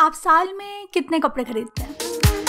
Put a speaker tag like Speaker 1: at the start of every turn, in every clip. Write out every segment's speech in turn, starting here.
Speaker 1: आप साल में कितने कपड़े खरीदते हैं?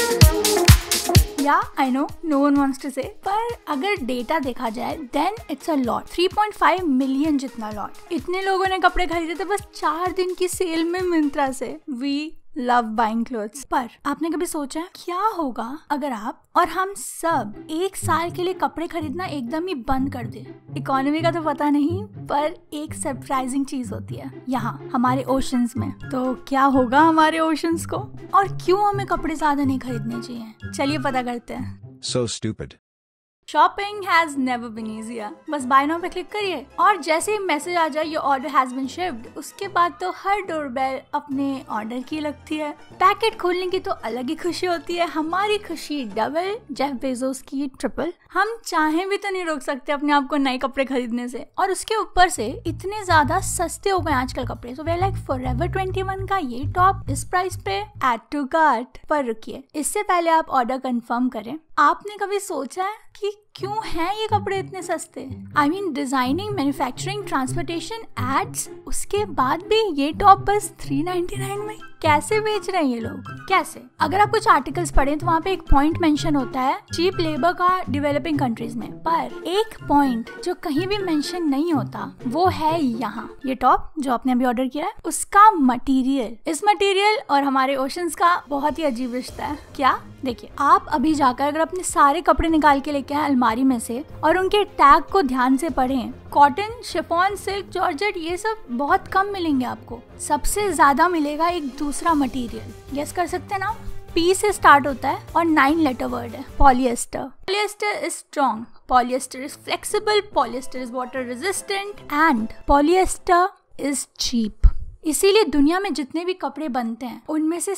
Speaker 1: या I know no one wants to say, पर अगर डेटा देखा जाए then it's a lot. 3.5 million जितना लॉट। इतने लोगों ने कपड़े खरीदे थे बस 4 दिन की सेल में मिंत्रा से। We love buying clothes. पर आपने कभी सोचा है क्या होगा अगर आप और हम सब एक साल के लिए कपड़े खरीदना एकदम ही बंद कर दे? इकोनॉमी का तो पता नहीं, पर एक सरप्राइजिंग चीज होती है यहाँ हमारे ओशंस में। तो क्या होगा हमारे ओशंस को, और क्यों हमें कपड़े ज्यादा नहीं खरीदने चाहिए? चलिए पता करते हैं।
Speaker 2: So stupid.
Speaker 1: Shopping has never been easier. बस बाय नाउ पे क्लिक करिए और जैसे ही मैसेज आ जाए your order has been shipped, उसके बाद तो हर डोरबेल अपने ऑर्डर की लगती है। पैकेट खोलने की तो अलग ही खुशी होती है। हमारी खुशी डबल, जेफ बेजोस की ट्रिपल। हम चाहे भी तो नहीं रोक सकते अपने आप को नए कपड़े खरीदने से, और उसके ऊपर से इतने ज्यादा सस्ते हो गए आजकल कपड़े। सो वे लाइक फॉरएवर 21 का ये टॉप इस प्राइस पे, ऐड टू कार्ट। पर रुकिए, इससे पहले आप ऑर्डर कंफर्म करें, आपने कभी सोचा है कि क्यों हैं ये कपड़े इतने सस्ते? I mean designing, manufacturing, transportation, ads, उसके बाद भी ये टॉप बस 399 में कैसे बेच रहे हैं ये लोग? कैसे? अगर आप कुछ आर्टिकल्स पढ़ें तो वहाँ पे एक पॉइंट मेंशन होता है चीप लेबर का डेवलपिंग कंट्रीज में, पर एक पॉइंट जो कहीं भी मेंशन नहीं होता वो है यहाँ। ये टॉप जो आपने अभी ऑर्डर किया है उसका मटेरियल, इस मटेरियल और हमारे ओशंस का बहुत ही अजीब रिश्ता है। क्या? देखिए, आप अभी जाकर अगर अपने सारे कपड़े निकाल के लेके आए अलमारी में से और उनके टैग को ध्यान से पढ़ें, कॉटन, शिफॉन, सिल्क, जॉर्जेट, ये सब बहुत कम मिलेंगे आपको। सबसे ज्यादा मिलेगा एक दूसरा मटेरियल। गेस कर सकते हैं ना? P से स्टार्ट होता है और 9 लेटर वर्ड है, polyester. Polyester is strong, polyester is flexible, polyester is water resistant and polyester is cheap. इसीलिए दुनिया में जितने भी कपड़े बनते हैं उनमें से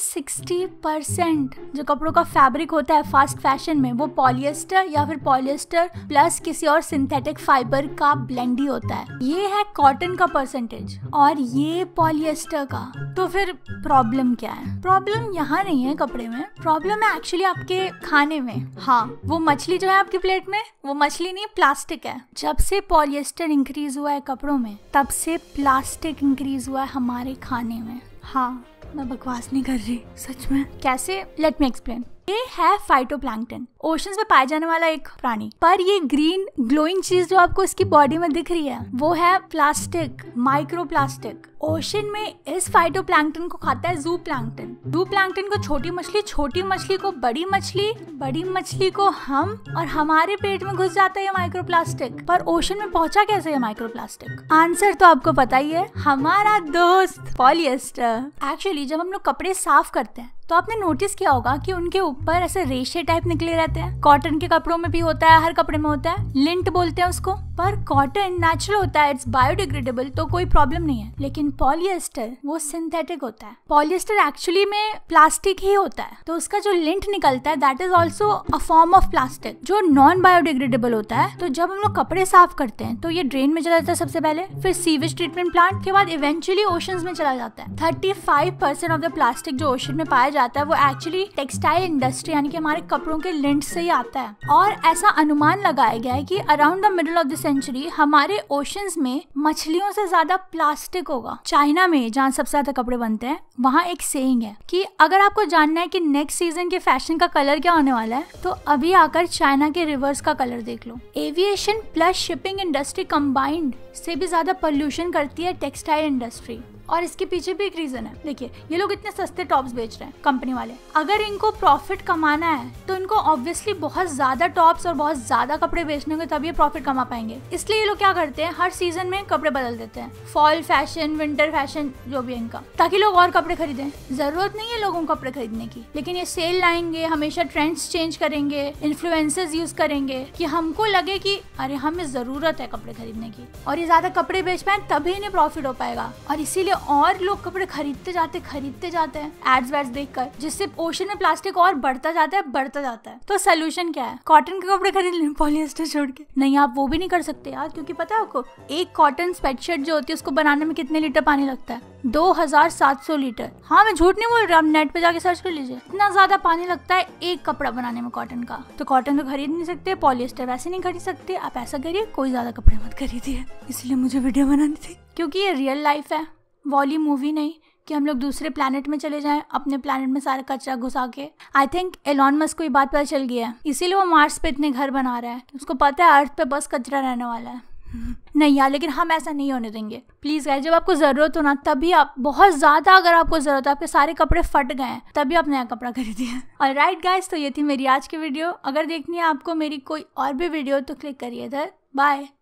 Speaker 1: 60% जो कपड़ों का फैब्रिक होता है फास्ट फैशन में वो पॉलिएस्टर या फिर पॉलिएस्टर प्लस किसी और सिंथेटिक फाइबर का ब्लेंड ही होता है। ये है कॉटन का परसेंटेज और ये पॉलिएस्टर का। तो फिर प्रॉब्लम क्या है? प्रॉब्लम यहाँ नहीं है कपड़े में, प्रॉब्लम है एक्चुअली आपके खाने में। हाँ, वो मछली जो है आपकी प्लेट में, वो मछली नहीं, प्लास्टिक है। जब से पॉलिएस्टर इंक्रीज हुआ है कपड़ों में, तब से प्लास्टिक इंक्रीज हुआ है हमारे खाने में। हाँ, मैं बकवास नहीं कर रही, सच में। कैसे? Let me explain. ये है फाइटोप्लैंक्टन, ओशंस में पाया जाने वाला एक प्राणी। पर ये ग्रीन ग्लोइंग चीज जो आपको इसकी बॉडी में दिख रही है वो है प्लास्टिक, माइक्रोप्लास्टिक। ओशन में इस फाइटोप्लैंक्टन को खाता है जू प्लैंक्टन। जू प्लैंक्टन को छोटी मछली, छोटी मछली को बड़ी मछली, बड़ी मछली को हम, और हमारे पेट में घुस जाता है ये माइक्रोप्लास्टिक। पर ओशन में पहुंचा कैसे ये माइक्रोप्लास्टिक? आंसर तो आपको पता ही है, हमारा दोस्त पॉलिएस्टर। एक्चुअली जब हम लोग कपड़े साफ करते हैं तो आपने नोटिस किया होगा कि उनके ऊपर ऐसे रेशे टाइप निकले रहते हैं। कॉटन के कपड़ों में भी होता है, हर कपड़े में होता है, लिंट बोलते हैं उसको। पर कॉटन नेचुरल होता है, इट्स बायोडिग्रेडेबल, तो कोई प्रॉब्लम नहीं है। लेकिन पॉलिएस्टर वो सिंथेटिक होता है। पॉलिएस्टर एक्चुअली में प्लास्टिक ही होता है, तो उसका जो लिंट निकलता है that is also a form of plastic जो नॉन बायोडिग्रेडेबल होता है। तो जब हम लोग कपड़े साफ करते हैं तो ये ड्रेन में चला जाता है सबसे पहले, फिर सीवेज ट्रीटमेंट प्लांट के बाद इवेंचुअली ओशंस में चला जाता है। 35% ऑफ द प्लास्टिक जो ओशन में पाया जाता है वो एक्चुअली टेक्सटाइल इंडस्ट्री यानी कि हमारे कपड़ों के लिंट से ही आता है। और ऐसा अनुमान लगाया गया है कि around the middle of the century हमारे ओशंस में मछलियों से ज्यादा प्लास्टिक होगा। चाइना में जहाँ सबसे ज्यादा कपड़े बनते हैं वहाँ एक सेइंग है कि अगर आपको जानना है कि नेक्स्ट सीजन के फैशन का कलर क्या होने वाला है तो अभी आकर चाइना के रिवर्स का कलर देख लो। Aviation plus shipping industry combined से भी ज्यादा पोल्यूशन करती है टेक्सटाइल इंडस्ट्री, और इसके पीछे भी एक रीजन है। देखिए, ये लोग इतने सस्ते टॉप्स बेच रहे हैं कंपनी वाले, अगर इनको प्रॉफिट कमाना है तो इनको ऑब्वियसली बहुत ज्यादा टॉप्स और बहुत ज्यादा कपड़े बेचने होंगे, तभी ये प्रॉफिट कमा पाएंगे। इसलिए ये लोग क्या करते हैं, हर सीजन में कपड़े बदल देते हैं, फॉल फैशन, विंटर फैशन, जो भी इनका, ताकि लोग और कपड़े खरीदें। जरूरत नहीं है लोगों को कपड़े खरीदने की, लेकिन ये सेल लाएंगे, हमेशा ट्रेंड्स चेंज करेंगे, इन्फ्लुएंसर्स यूज करेंगे कि हमको लगे कि अरे हमें जरूरत है कपड़े खरीदने की, और ये ज्यादा कपड़े बेच पाए तभी इन्हें प्रॉफिट हो पाएगा। और इसीलिए और लोग कपड़े खरीदते जाते हैं एड्स वैड्स देखकर, जिससे ओशन में प्लास्टिक और बढ़ता जाता है। तो सोल्यूशन क्या है? कॉटन के कपड़े खरीद लें पॉलिएस्टर छोड़ के। नहीं, आप वो भी नहीं कर सकते यार, क्योंकि पता है आपको एक कॉटन स्वेटशर्ट जो होती है उसको बनाने में कितने लीटर पानी लगता है? 2700 लीटर। हाँ, मैं झूठ नहीं बोल रहा, आप नेट पे जाके सर्च कर लीजिए। इतना ज्यादा पानी लगता है एक कपड़ा बनाने में कॉटन का। तो कॉटन तो खरीद नहीं सकते, पॉलिएस्टर वैसे नहीं खरीद सकते। आप ऐसा करिए, कोई ज्यादा कपड़े मत खरीदिए। इसलिए मुझे वीडियो बनानी थी, क्योंकि ये रियल लाइफ है, वॉली मूवी नहीं। कि हम लोग दूसरे प्लैनेट में चले जाएं, अपने प्लैनेट में सारा कचरा घुसा के। आई थिंक एलॉन मस्क को ये बात पता चल गया है, इसीलिए वो मार्स पे इतने घर बना रहा है। उसको पता है अर्थ पे बस कचरा रहने वाला है। नहीं यार, लेकिन हम ऐसा नहीं होने देंगे प्लीज गाइस। जब आपको जरूरत हो ना तभी आप, बहुत ज्यादा अगर आपको जरूरत है, आपके सारे कपड़े फट गए हैं, तभी आप नया कपड़ा खरीदिए। ऑलराइट गाइस, तो ये थी मेरी आज की वीडियो। अगर देखनी है आपको मेरी कोई और भी वीडियो तो क्लिक करिए इधर। बाय।